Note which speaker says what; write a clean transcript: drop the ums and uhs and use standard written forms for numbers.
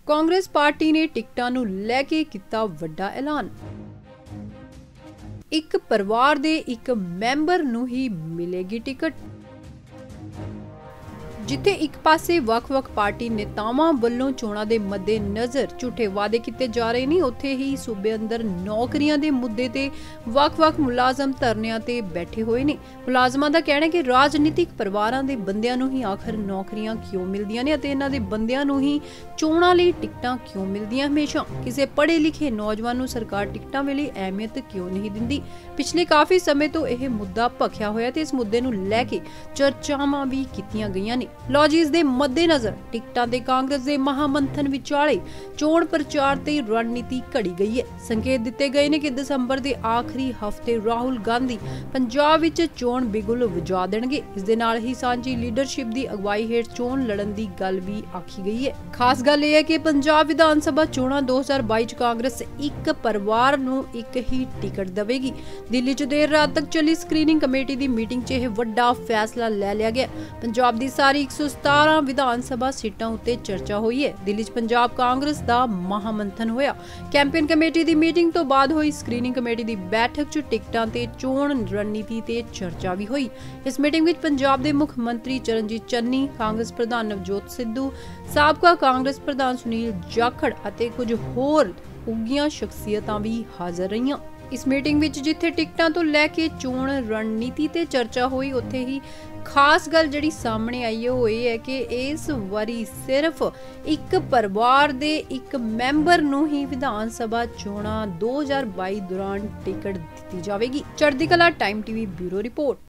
Speaker 1: Congress party ਨੇ ਟਿਕਟਾਂ ਨੂੰ ਲੈ ਕੇ ਕੀਤਾ ਵੱਡਾ ਐਲਾਨ। ਇੱਕ ਪਰਿਵਾਰ ਦੇ ਇੱਕ ਮੈਂਬਰ ਨੂੰ ਹੀ ਮਿਲੇਗੀ ਟਿਕਟ। ਜਿੱਥੇ ਇੱਕ ਪਾਸੇ ਵੱਖ-ਵੱਖ ਪਾਰਟੀ ਨੇਤਾਵਾਂ ਵੱਲੋਂ ਚੋਣਾਂ ਦੇ ਮੱਦੇ ਨਜ਼ਰ ਝੂਠੇ ਵਾਅਦੇ ਕੀਤੇ ਜਾ ਰਹੇ ਨੇ, ਉੱਥੇ ਹੀ ਸੂਬੇ ਅੰਦਰ ਨੌਕਰੀਆਂ ਦੇ ਮੁੱਦੇ ਤੇ ਵੱਖ-ਵੱਖ ਮੁਲਾਜ਼ਮ ਧਰਨਿਆਂ ਤੇ ਬੈਠੇ ਹੋਏ ਨੇ। ਮੁਲਾਜ਼ਮਾਂ ਦਾ ਕਹਿਣਾ ਹੈ ਕਿ ਰਾਜਨੀਤਿਕ ਪਰਿਵਾਰਾਂ ਦੇ ਬੰਦਿਆਂ ਨੂੰ ਹੀ ਆਖਰ ਨੌਕਰੀਆਂ ਕਿਉਂ ਮਿਲਦੀਆਂ ਨੇ ਅਤੇ ਇਹਨਾਂ ਦੇ ਬੰਦਿਆਂ ਨੂੰ ਹੀ ਚੋਣਾਂ ਲਈ ਟਿਕਟਾਂ ਕਿਉਂ ਮਿਲਦੀਆਂ। ਹਮੇਸ਼ਾ ਕਿਸੇ ਪੜ੍ਹੇ ਲਿਖੇ ਨੌਜਵਾਨ ਨੂੰ ਸਰਕਾਰ ਟਿਕਟਾਂ ਵੇਲੇ ਅਹਿਮੀਅਤ ਕਿਉਂ ਨਹੀਂ ਦਿੰਦੀ। ਪਿਛਲੇ ਕਾਫੀ ਸਮੇਂ ਤੋਂ ਇਹ ਮੁੱਦਾ ਭਖਿਆ ਹੋਇਆ ਤੇ ਇਸ ਮੁੱਦੇ ਨੂੰ ਲੈ ਕੇ ਚਰਚਾਵਾਂ ਵੀ ਕੀਤੀਆਂ ਗਈਆਂ ਨੇ। ਲਓ ਜੀ, ਇਸ ਦੇ ਮੱਦੇਨਜ਼ਰ ਟਿਕਟਾਂ ਦੇ ਕਾਂਗਰਸ ਦੇ ਮਹਾਮੰਥਨ ਵਿਚਾਲੇ ਚੋਣ ਪ੍ਰਚਾਰ ਤੇ ਰਣਨੀਤੀ ਘੜੀ ਗਈ ਹੈ। ਸੰਕੇਤ ਦਿੱਤੇ ਗਏ ਨੇ ਕਿ ਦਸੰਬਰ ਦੇ ਆਖਰੀ ਹਫ਼ਤੇ ਰਾਹੁਲ ਗਾਂਧੀ ਪੰਜਾਬ ਵਿੱਚ ਚੋਣ ਬਿਗੁਲ ਵਜਾ ਦੇਣਗੇ। ਇਸ ਦੇ ਨਾਲ ਹੀ ਸਾਂਝੀ ਲੀਡਰਸ਼ਿਪ ਦੀ ਅਗਵਾਈ ਹੇਠ ਚੋਣ ਲੜਨ ਦੀ ਗੱਲ ਵੀ ਆਖੀ ਗਈ ਹੈ। ਖਾਸ ਗੱਲ ਇਹ ਹੈ ਕਿ ਪੰਜਾਬ ਵਿਧਾਨ ਸਭਾ ਚੋਣਾਂ 2022 ਚ ਕਾਂਗਰਸ ਇੱਕ ਪਰਿਵਾਰ ਨੂੰ ਇੱਕ ਹੀ ਟਿਕਟ ਦੇਵੇਗੀ। ਦਿੱਲੀ 'ਚ ਦੇਰ ਰਾਤ ਤੱਕ ਚੱਲੀ ਸਕਰੀਨਿੰਗ ਕਮੇਟੀ ਦੀ ਮੀਟਿੰਗ 'ਚ ਇਹ ਵੱਡਾ ਫੈਸਲਾ ਲੈ ਲਿਆ ਗਿਆ। ਪੰਜਾਬ ਦੀ ਸਾਰੀ 117 ਵਿਧਾਨ ਸਭਾ ਸੀਟਾਂ ਉੱਤੇ ਚਰਚਾ ਹੋਈ ਹੈ। ਦਿੱਲੀ 'ਚ ਪੰਜਾਬ ਕਾਂਗਰਸ ਦਾ ਮਹਾਮੰਥਨ ਹੋਇਆ। ਕੈਂਪੇਨ ਕਮੇਟੀ ਦੀ ਮੀਟਿੰਗ ਤੋਂ ਬਾਅਦ ਹੋਈ ਸਕਰੀਨਿੰਗ ਕਮੇਟੀ ਦੀ ਬੈਠਕ 'ਚ ਟਿਕਟਾਂ ਤੇ ਚੋਣ ਰਣਨੀਤੀ ਤੇ ਚਰਚਾ ਵੀ ਹੋਈ। ਇਸ ਮੀਟਿੰਗ ਵਿੱਚ ਪੰਜਾਬ ਦੇ ਮੁੱਖ ਮੰਤਰੀ ਚਰਨਜੀਤ ਚੰਨੀ, ਕਾਂਗਰਸ ਪ੍ਰਧਾਨ ਨਵਜੋਤ ਸਿੱਧੂ, ਸਾਬਕਾ ਕਾਂਗਰਸ ਪ੍ਰਧਾਨ ਸੁਨੀਲ ਜਾਖੜ ਅਤੇ ਕੁਝ ਹੋਰ ਉੱਘੀਆਂ ਸ਼ਖਸੀਅਤਾਂ ਵੀ ਹਾਜ਼ਰ ਰਹੀਆਂ। ਇਸ ਮੀਟਿੰਗ ਵਿੱਚ ਜਿੱਥੇ ਟਿਕਟਾਂ ਤੋਂ ਲੈ ਕੇ ਚੋਣ ਰਣਨੀਤੀ ਤੇ ਚਰਚਾ ਹੋਈ, ਉੱਥੇ ਹੀ ਖਾਸ ਗੱਲ ਜਿਹੜੀ ਸਾਹਮਣੇ ਆਈ ਉਹ ਇਹ ਹੈ ਕਿ ਇਸ ਵਾਰੀ ਸਿਰਫ ਇੱਕ ਪਰਿਵਾਰ ਦੇ ਇੱਕ ਮੈਂਬਰ ਨੂੰ ਹੀ ਵਿਧਾਨ ਸਭਾ ਚੋਣਾਂ 2022 ਦੌਰਾਨ ਟਿਕਟ ਦਿੱਤੀ ਜਾਵੇਗੀ। ਚੜ੍ਹਦੀ ਕਲਾ ਟਾਈਮ ਟੀਵੀ ਬਿਊਰੋ ਰਿਪੋਰਟ।